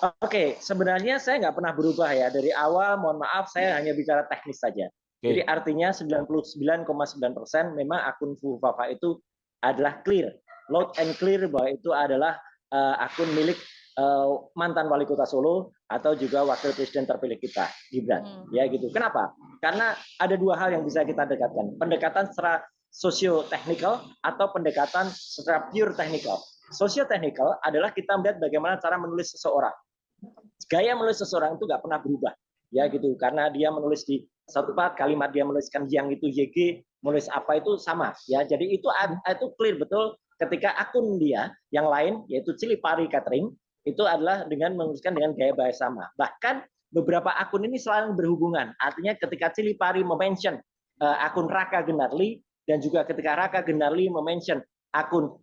Oke, sebenarnya saya nggak pernah berubah ya. Dari awal, mohon maaf, saya hanya bicara teknis saja. Jadi Oke. artinya 99,9% memang akun Fufafa itu adalah clear, loud and clear bahwa itu adalah akun milik mantan wali kota Solo atau juga wakil presiden terpilih kita, Gibran. Ya gitu. Kenapa? Karena ada dua hal yang bisa kita dekatkan. Pendekatan secara sosio-technical atau pendekatan secara pure technical. Sosio-technical adalah kita melihat bagaimana cara menulis seseorang. Gaya menulis seseorang itu nggak pernah berubah, ya gitu, karena dia menulis di satu kalimat dia menuliskan yang itu YG, menulis apa itu sama, ya. Jadi itu clear betul ketika akun dia yang lain yaitu Cilipari Catering itu adalah dengan menuliskan dengan gaya bahasa sama. Bahkan beberapa akun ini selalu berhubungan. Artinya ketika Cilipari mention akun Raka Gendarli dan juga ketika Raka Gendarli mention akun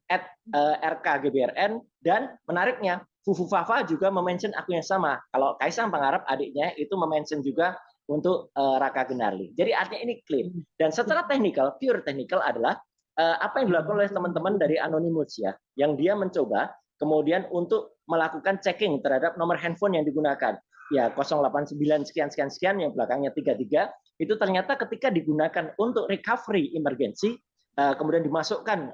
@rkgbrn dan menariknya Fufufafa juga mention akun yang sama. Kalau Kaisang Pangarep adiknya itu mention juga untuk Raka Gendarli. Jadi artinya ini clear. Dan secara technical, pure technical adalah apa yang dilakukan oleh teman-teman dari Anonymous ya, yang dia mencoba kemudian untuk melakukan checking terhadap nomor handphone yang digunakan. Ya 089 sekian sekian sekian yang belakangnya 33 itu ternyata ketika digunakan untuk recovery emergency kemudian dimasukkan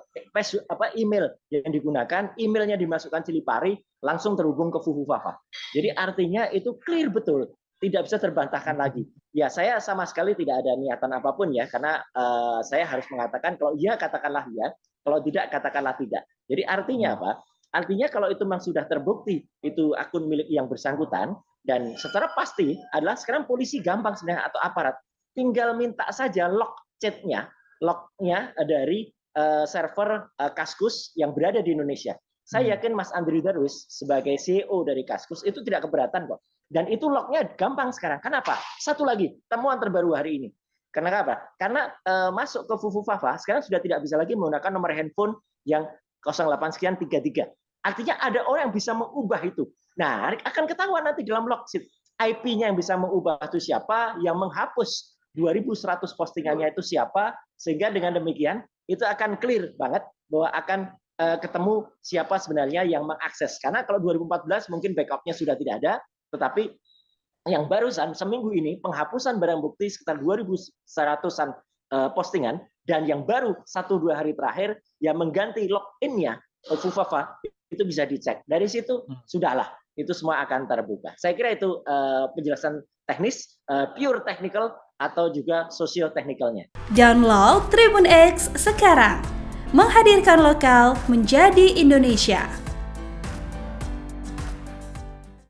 email yang digunakan, emailnya dimasukkan Cilipari, langsung terhubung ke Fufufafa. Jadi artinya itu clear betul, tidak bisa terbantahkan lagi. Ya saya sama sekali tidak ada niatan apapun ya, karena saya harus mengatakan kalau iya katakanlah iya, kalau tidak katakanlah tidak. Jadi artinya apa? Artinya kalau itu memang sudah terbukti itu akun milik yang bersangkutan dan secara pasti adalah sekarang polisi gampang sebenarnya atau aparat tinggal minta saja log chatnya, lognya dari server Kaskus yang berada di Indonesia. Saya yakin Mas Andri Darwis sebagai CEO dari Kaskus itu tidak keberatan kok. Dan itu lognya gampang sekarang. Kenapa? Satu lagi, temuan terbaru hari ini. Karena apa? Karena masuk ke Fufufafa sekarang sudah tidak bisa lagi menggunakan nomor handphone yang 08 sekian 33. Artinya ada orang yang bisa mengubah itu. Nah, akan ketahuan nanti dalam log sheet IP-nya yang bisa mengubah itu siapa, yang menghapus 2100 postingannya itu siapa, sehingga dengan demikian itu akan clear banget bahwa akan ketemu siapa sebenarnya yang mengakses. Karena kalau 2014 mungkin backupnya sudah tidak ada, tetapi yang barusan seminggu ini penghapusan barang bukti sekitar 2100-an postingan dan yang baru 1-2 hari terakhir yang mengganti login-nya Fufafa itu bisa dicek. Dari situ sudahlah itu semua akan terbuka. Saya kira itu penjelasan teknis, pure technical atau juga sosio-technicalnya. Download Tribun X sekarang, menghadirkan lokal menjadi Indonesia.